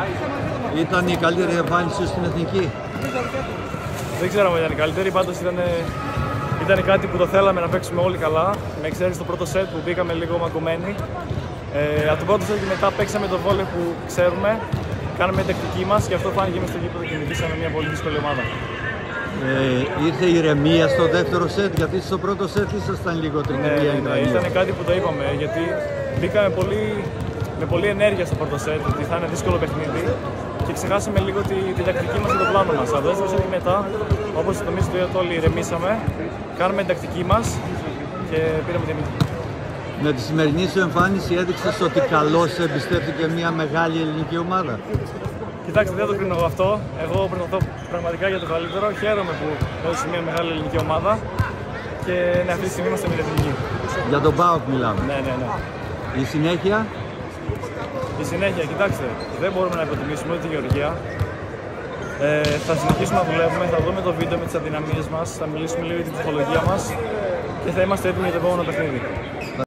Ήταν η καλύτερη εμφάνιση στην εθνική. Δεν ξέρω αν ήταν η καλύτερη, πάντως ήταν κάτι που το θέλαμε να παίξουμε όλοι καλά. Με εξαίρεση το πρώτο σετ που μπήκαμε λίγο μαγκωμένοι. Από το πρώτο σετ και μετά παίξαμε το βόλεϊ που ξέρουμε. Κάναμε την τακτική μας και αυτό φάνηκε μες στο γήπεδο και νικήσαμε μια πολύ δύσκολη ομάδα. Ήρθε η ηρεμία στο δεύτερο σετ, γιατί στο πρώτο σετ ήσασταν λίγο τρικυμία. Ναι, ήταν κάτι που το είπαμε, γιατί μπήκαμε με πολλή ενέργεια στο πρώτο σετ, ότι θα είναι δύσκολο παιχνίδι και ξεχάσαμε λίγο την τακτική μας και το πλάνο μας. Από το δεύτερο σετ και μετά, όπως εμείς το είδατε όλοι, ηρεμήσαμε, κάναμε την τακτική μας και πήραμε τη νίκη. Με τη σημερινή σου εμφάνιση έδειξες ότι καλώς εμπιστεύτηκε μια μεγάλη ελληνική ομάδα. Κοιτάξτε, δεν το κρίνω εγώ αυτό. Εγώ προσπαθώ πραγματικά για το καλύτερο. Χαίρομαι που έδωσε μια μεγάλη ελληνική ομάδα και αυτή τη στιγμή είμαστε με την εθνική. Για τον ΠΑΟΚ μιλάμε. Ναι. Η συνέχεια. Η συνέχεια, κοιτάξτε, δεν μπορούμε να υποτιμήσουμε ούτε τη Γεωργία. Θα συνεχίσουμε να δουλεύουμε, θα δούμε το βίντεο με τις αδυναμίες μας, θα μιλήσουμε λίγο για την ψυχολογία μας και θα είμαστε έτοιμοι για το επόμενο παιχνίδι.